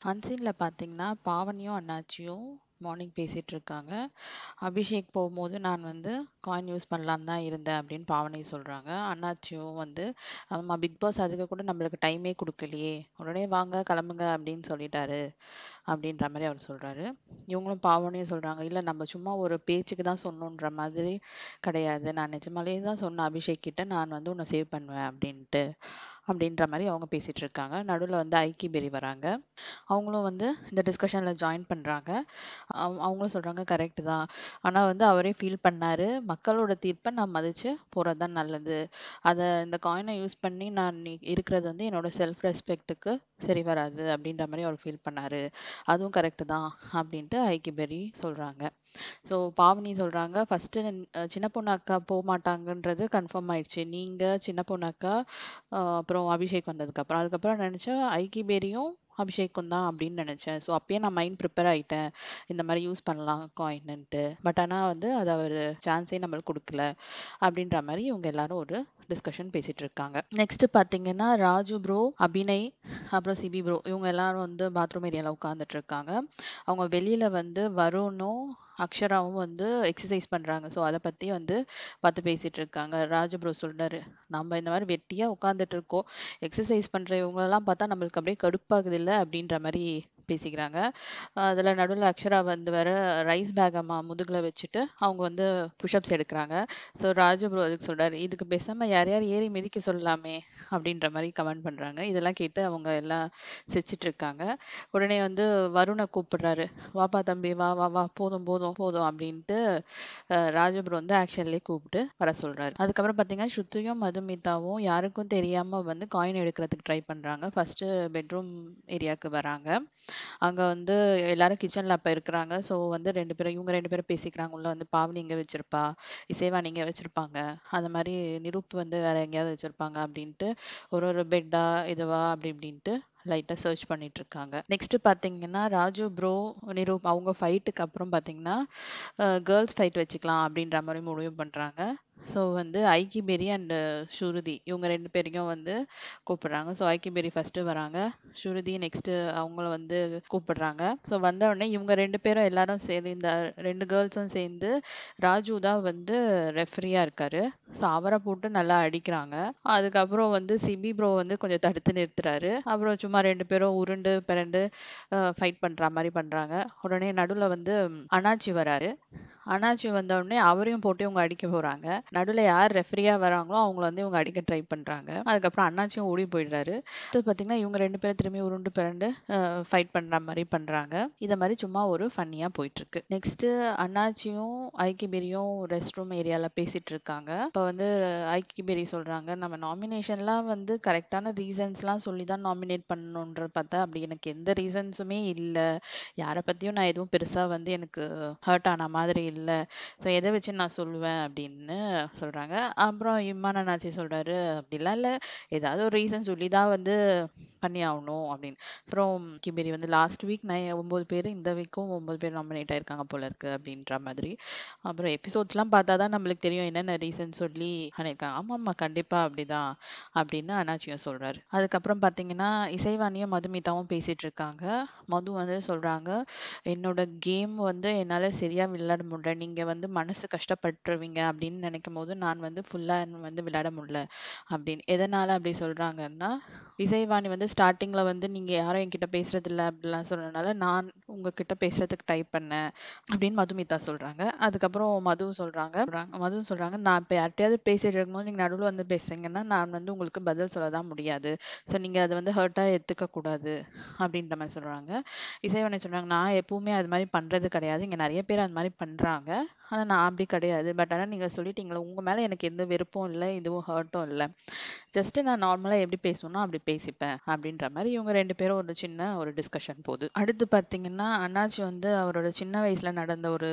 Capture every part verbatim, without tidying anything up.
அன்சீன்ல பார்த்தீங்கன்னா, பாவனியும், அண்ணாச்சியும் மார்னிங் பேசிட்டு இருக்காங்க. அபிஷேக் போகும்போது, நான் வந்து காயின் யூஸ் பண்ணலான்னு தான் இருந்தேன் அப்படின்னு பாவனி சொல்றாங்க. அண்ணாச்சியும் வந்து, ஆமா பிக் பாஸ் அதுக்கு கூட நம்மளுக்கு டைமே குடுக்கலையே. உடனே வாங்க கிளம்புங்க அப்படின்னு சொல்லிட்டாரு. அப்படின்ற மாரி அவர் சொல்றாரு. இவங்களும் பாவனியும் சொல்றாங்க, இல்ல நம்ம சும்மா ஒரு பேச்சுக்கு தான் சொன்னோன்ற மாதிரி கிடையாது. நான் நிஜமாலேயே தான் சொன்னேன் அபிஷேக் கிட்ட, நான் வந்து உன்னை சேவ் பண்ணுவேன் அப்படின்ட்டு. அப்படின்ற மாரி அவங்க பேசிட்டு இருக்காங்க. நடுவுல வந்து ஐக்கி பெரி வராங்க. அவங்களும் வந்து இந்த டிஸ்கஷன்ல ஜாயின் பண்றாங்க. அவ் அவங்களும் சொல்றாங்க கரெக்ட் தான். ஆனா வந்து அவரே ஃபீல் பண்ணாரு. மக்களோட தீர்ப்ப நான் மதிச்சு போறது தான் நல்லது. அத இந்த காயின யூஸ் பண்ணி நான் இ இருக்கிறது வந்து என்னோட செல்ஃப் ரெஸ்பெக்ட்டுக்கு சரி வராது அப்படின்ற மாரி அவர் ஃபீல் பண்ணாரு. அதுவும் கரெக்ட் தான் அப்படின்ட்டு ஐக்கி பெரி சொல்றாங்க. ஸோ பாவனி சொல்றாங்க, ஃபர்ஸ்ட்டு சின்ன பொண்ணு அக்கா போமாட்டாங்கன்றது கன்ஃபார்ம் ஆயிடுச்சு. நீங்க, சின்ன பொண்ணு அக்கா, அ அப்புறம் அபிஷேக் வந்ததுக்கப்புறம். அதுக்கப்புறம் நினைச்சேன் ஐக்கி பேரியும் அபிஷேக்கும் தான் அப்படின்னு நினைச்சேன். ஸோ அப்பயே நான் மைண்ட் ப்ரிப்பேர் ஆயிட்டேன். இந்த மாதிரி யூஸ் பண்ணலாம் காயின்னுட்டு. பட் ஆனா வந்து அத அவரு சான்ஸே நம்மளுக்கு குடுக்கல. அப்படின்ற மாரி இவங்க எல்லாரும் ஒரு டிஸ்கஷன் பேசிட்டு இருக்காங்க. நெக்ஸ்ட் பாத்தீங்கன்னா, ராஜு ப்ரோ, அபிநய், அப்புறம் சிபி ப்ரோ இவங்க எல்லாரும் வந்து பாத்ரூம் ஏரியால உட்கார்ந்துட்டு இருக்காங்க. அவங்க வெளியில வந்து வருணும், அக்ஷராவும் வந்து எக்ஸர்சைஸ் பண்றாங்க. ஸோ அத பத்தி வந்து பார்த்து பேசிட்டு இருக்காங்க. ராஜு ப்ரோ சொல்றாரு, நம்ம இந்த மாதிரி வெட்டியா உட்கார்ந்துட்டு இருக்கோம். எக்ஸர்சைஸ் பண்ற இவங்களெல்லாம் பார்த்தா நம்மளுக்கு அப்படியே கடுப்பாகுதுல்ல அப்படின்ற மாரி பேசிக்கிறாங்க. அதுல நடுவுல அக்ஷரா வந்து வேற ரைஸ் பேக்க ம முதுகுல வச்சுட்டு அவங்க வந்து புஷ்அப்ஸ் எடுக்குறாங்க. ஸோ ராஜு ப்ரோ அதுக்கு சொல்றாரு, இதுக்கு பேசாம யாரையாவது ஏறி மிதிக்க சொல்லலாமே அப்படின்ற மாரி கமெண்ட் பண்றாங்க. இதெல்லாம் கேட்டு அவங்க எல்லாம் சிரிச்சுட்டு இருக்காங்க. உடனே வந்து வருண கூப்பிடுறாரு, வாப்பா தம்பி வா வா வா போதும் போதும் போதும் அப்படின்ட்டு அஹ் ராஜு ப்ரோ வந்து ஆக்ஷன்லேயே கூப்பிட்டு வர சொல்றாரு. அதுக்கப்புறம் பார்த்தீங்கன்னா, ஸ்ருதியும் மதுமிதாவும் யாருக்கும் தெரியாம வந்து காயின் எடுக்கிறதுக்கு ட்ரை பண்றாங்க. ஃபர்ஸ்ட் பெட்ரூம் ஏரியாவுக்கு வராங்க. அங்க வந்து எல்லாரும் கிச்சன்ல அப்ப இருக்கிறாங்க. ஸோ வந்து ரெண்டு பேரும் இவங்க ரெண்டு பேரும் பேசிக்கிறாங்க. உள்ள வந்து பாவனி இங்க வச்சிருப்பா, இசைவாணி இங்க வச்சிருப்பாங்க. அந்த மாரி நிரூப் வந்து வேற எங்கேயாவது வச்சிருப்பாங்க அப்படின்ட்டு ஒரு ஒரு பெட்டா இதுவா அப்படி இப்படின்ட்டு லைட்டா சர்ச் பண்ணிட்டு இருக்காங்க. நெக்ஸ்ட் பாத்தீங்கன்னா, ராஜு ப்ரோ, நிரூப் அவங்க ஃபைட்டுக்கு அப்புறம் பாத்தீங்கன்னா, கேர்ள்ஸ் ஃபைட் வச்சுக்கலாம் அப்படின்ற மாதிரி முடிவு பண்றாங்க. ஸோ வந்து ஐக்கி பெரி அண்ட் ஸ்ருதி இவங்க ரெண்டு பேரையும் வந்து கூப்பிடுறாங்க. ஸோ ஐக்கி பெரி ஃபர்ஸ்ட் வராங்க. ஸ்ருதி நெக்ஸ்ட் அவங்கள வந்து கூப்பிடுறாங்க. ஸோ வந்த உடனே இவங்க ரெண்டு பேரும் எல்லாரும் சேர்ந்து இந்த ரெண்டு கேர்ள்ஸும் சேர்ந்து ராஜு தான் வந்து ரெஃபரியா இருக்காரு. ஸோ அவரை போட்டு நல்லா அடிக்கிறாங்க. அதுக்கப்புறம் வந்து சிபி ப்ரோ வந்து கொஞ்சம் தடுத்து நிறுத்துறாரு. அப்புறம் சும்மா ரெண்டு பேரும் உருண்டு பிறண்டு ஃபைட் பண்ற மாதிரி பண்றாங்க. உடனே நடுவுல வந்து அண்ணாச்சி வராரு. அண்ணாச்சி வந்த உடனே அவரையும் போட்டு இவங்க அடிக்க போறாங்க. நடுவுல யார் ரெஃபரியா வராங்களோ அவங்கள வந்து இவங்க அடிக்க ட்ரை பண்றாங்க. அதுக்கப்புறம் அண்ணாச்சியும் ஓடி போயிடுறாரு. அடுத்து பாத்தீங்கன்னா, இவங்க ரெண்டு பேரும் திரும்பி உருண்டு பிறண்டு ஃபைட் பண்ற மாதிரி பண்றாங்க. இத மாதிரி சும்மா ஒரு ஃபன்னியா போயிட்டு இருக்கு. நெக்ஸ்ட் அண்ணாச்சியும் ஐக்கிபெரியும் ரெஸ்ட் ரூம் ஏரியால பேசிட்டு இருக்காங்க. இப்ப வந்து ஐக்கிபெரி சொல்றாங்க, நம்ம நாமினேஷன்லாம் வந்து கரெக்டான ரீசன்ஸ்லாம் சொல்லி தான் நாமினேட் பண்ணணுன்ற பார்த்தா அப்படி எனக்கு எந்த ரீசன்ஸுமே இல்ல. யார பத்தியும் நான் எதுவும் பெருசா வந்து எனக்கு ஹர்ட் ஆன மாதிரி இல்ல. ஸோ எத வச்சு நான் சொல்லுவேன் அப்படின்னு சொல்றாங்க. அப்புறம் இம்மான் அண்ணாச்சி சொல்றாரு, அப்படிலாம் இல்ல. ஏதாவது ஒரு ரீசன் சொல்லி தான் வந்து பண்ணி ஆகணும் அப்படின்னு. அப்புறம் கிபேரி வந்து லாஸ்ட் வீக் நான் ஒன்பது பேர், இந்த வீக்கும் ஒன்பது பேர் நாமினேட் ஆயிருக்காங்க போல இருக்கு அப்படின்ற மாதிரி. அப்புறம் எபிசோட்ஸ்லாம் பார்த்தா தான் நம்மளுக்கு தெரியும் என்னென்ன ரீசன் சொல்லி பண்ணியிருக்காங்க. ஆமாம்மா கண்டிப்பா அப்படிதான் அப்படின்னு அண்ணாச்சியும் சொல்றாரு. அதுக்கப்புறம் பார்த்தீங்கன்னா, இசைவாணியும் மதுமிதாவும் பேசிட்டு இருக்காங்க. மது வந்து சொல்றாங்க, என்னோட கேம் வந்து என்னால சரியா விளையாட முடியல. நீங்க வந்து மனசு கஷ்டப்பட்டுருவீங்க அப்படின்னு நினைக்கும்போது நான் வந்து ஃபுல்லா வந்து விளையாட முடியல அப்படின்னு. எதனால அப்படி சொல்றாங்கன்னா, இசைவாணி வந்து ஸ்டார்ட்டிங்ல வந்து நீங்க யாரும் என்கிட்ட பேசுறது இல்ல அப்படிலாம் சொன்னதுனால நான் உங்ககிட்ட பேசுறதுக்கு ட்ரை பண்ணேன் அப்படின்னு மதுமிதா சொல்றாங்க. அதுக்கப்புறம் மது சொல்றாங்க சொல்றாங்க- மது சொல்றாங்க, நான் இப்ப யார்கிட்டயாவது பேசிட்டு இருக்கும்போது நீங்க நடுவுல வந்து பேசுறீங்கன்னா நான் வந்து உங்களுக்கு பதில் சொல்ல தான் முடியாது. ஸோ நீங்க அதை வந்து ஹர்ட்டா எடுத்துக்க கூடாது அப்படின்ற மாதிரி சொல்றாங்க. இசைவாணி சொல்றாங்க, நான் எப்பவுமே அது மாதிரி பண்றது கிடையாது. இங்க நிறைய பேர் அது மாதிரி பண்றாங்க. ஆனா நான் அப்படி கிடையாது. பட் ஆனா நீங்க சொல்லிட்டீங்களா, உங்க மேல எனக்கு எந்த வெறுப்பும் இல்லை, இதுவும் ஹர்ட்டும் இல்லை. ஜஸ்ட் நான் நார்மலா எப்படி பேசணும்னோ அப்படி பேசிப்பேன் அப்படின்ற மாதிரி இவங்க ரெண்டு பேரும் ஒரு சின்ன ஒரு டிஸ்கஷன் போகுது. அடுத்து பாத்தீங்கன்னா, அண்ணாச்சி வந்து அவரோட சின்ன வயசுல நடந்த ஒரு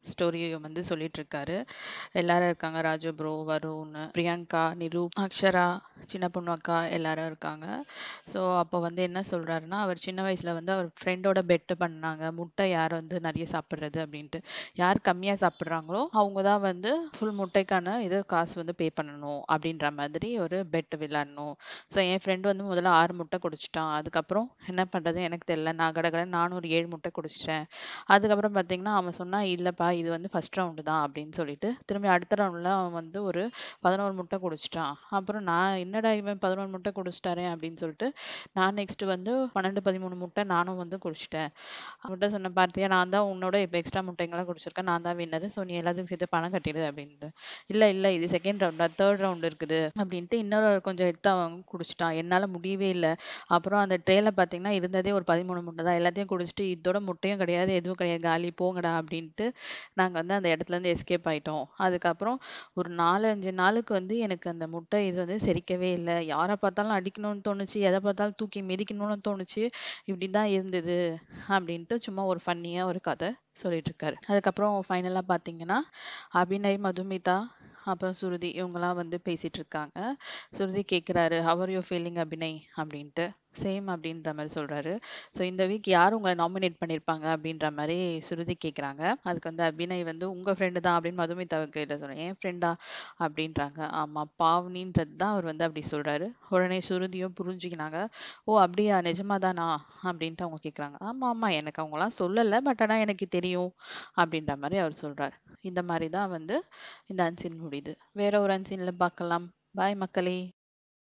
ஸ்டோரிய வந்து சொல்லிட்டு இருக்காரு. எல்லாரும் இருக்காங்க. ராஜு ப்ரோ, வருண், பிரியங்கா, நிரு, அக்ஷரா, சின்ன பொண்ணு அக்கா எல்லாரும் இருக்காங்க. ஸோ அப்போ வந்து என்ன சொல்றாருன்னா, அவர் சின்ன வயசுல வந்து அவர் ஃப்ரெண்டோட பெட் பண்ணாங்க. முட்டை யார் வந்து நிறைய சாப்பிடுறது அப்படின்ட்டு. யார் கம்மியா சாப்பிடுறாங்களோ அவங்க தான் வந்து ஃபுல் முட்டைக்கான இது காசு வந்து பே பண்ணணும் அப்படின்ற மாதிரி ஒரு பெட் விளையாடணும். ஸோ என் ஃப்ரெண்டு வந்து முதல்ல ஆறு முட்டை குடிச்சிட்டான். அதுக்கப்புறம் என்ன பண்றது எனக்கு தெரியல. நான் கடகடன்னு நானும் ஒரு ஏழு முட்டை குடிச்சிட்டேன். அதுக்கப்புறம் பார்த்தீங்கன்னா, அவன் சொன்னான், "இல்லப்பா இது வந்து ஃபர்ஸ்ட் ரவுண்டு தான்" அப்படின்னு சொல்லிட்டு, திரும்பி அடுத்த ரவுண்ட்ல அவன் வந்து ஒரு பதினொன்று முட்டை குடிச்சிட்டான். அப்புறம் நான் என்னடா இவன் பதினொன்று முட்டை குடிச்சிட்டாரே அப்படின்னு சொல்லிட்டு, நான் நெக்ஸ்ட் வந்து பன்னிரண்டு, பதிமூன்று முட்டை நானும் வந்து குடிச்சிட்டேன். அவன்கிட்ட சொன்னேன், "பார்த்தியா நான் தான் உன்னோட இப்ப எக்ஸ்ட்ரா முட்டைங்கலாம் குடிச்சிருக்கேன். நான் தான் வின்னரு. ஸோ நீ எல்லாத்துக்கும் சேர்த்து பணம் கட்டிடு" அப்படின்ட்டு. "இல்ல, இல்ல இது செகண்ட் ரவுண்டா, தேர்ட் ரவுண்ட் இருக்குது" அப்படின்ட்டு இன்னொரு கொஞ்சம் எடுத்து அவன் குடிச்சிட்டான். என்னால முடியவே இல்ல. அப்புறம் அந்த ட்ரேல பார்த்தீங்கன்னா, இருந்ததே ஒரு பதிமூன்று முட்டை தான். எல்லாத்தையும் குடிச்சிட்டு, "இதோட முட்டையும் கிடையாது, எதுவும் கிடையாது. காலி போங்கடா" அப்படின்ட்டு நாங்க வந்து அந்த இடத்துலேருந்து எஸ்கேப் ஆயிட்டோம். அதுக்கப்புறம் ஒரு நான்கு, ஐந்து நாளுக்கு வந்து எனக்கு அந்த முட்டை இது வந்து செரிக்கவே இல்ல. யார பார்த்தாலும் அடிக்கணும்னு தோணுச்சு. எத பார்த்தாலும் தூக்கி மிதிக்கணும்னு தோணுச்சு. இப்படி தான் இருந்தது அப்படின்ட்டு சும்மா ஒரு ஃபன்னியா ஒரு கதை சொல்லிட்டு இருக்காரு. அதுக்கப்புறம் ஃபைனலா பார்த்தீங்கன்னா, அபிநய், மதுமிதா, அப்புறம் சுருதி இவங்கலாம் வந்து பேசிட்டு இருக்காங்க. சுருதி கேட்குறாரு, "how are you feeling Abhinay?" அப்படின்ட்டு. சேம் அப்படின்ற மாரி சொல்றாரு. ஸோ இந்த வீக் யார் உங்கள நாமினேட் பண்ணியிருப்பாங்க அப்படின்ற மாரி சுருதி கேட்குறாங்க. அதுக்கு வந்து அபிநய் வந்து, "உங்க ஃப்ரெண்டு தான்" அப்படின்னு மதுமிதாவ கிட்ட சொன்னேன். "என் ஃப்ரெண்டா?" அப்படின்றாங்க. ஆமா, பாவனின்றது தான் அவர் வந்து அப்படி சொல்றாரு. உடனே சுருதியும் புரிஞ்சுக்கினாங்க. "ஓ! அப்படியா? நிஜமா தானா?" அப்படின்ட்டு அவங்க கேட்குறாங்க. "ஆமா, ஆமா. எனக்கு அவங்கலாம் சொல்லல. பட் ஆனா எனக்கு தெரியும்." அப்படின்ற மாரி அவர் சொல்றாரு. இந்த மாரி தான் வந்து இந்த அன்சீன் முடியுது. வேற ஒரு அன்சீன்ல பார்க்கலாம். பாய் மக்களே!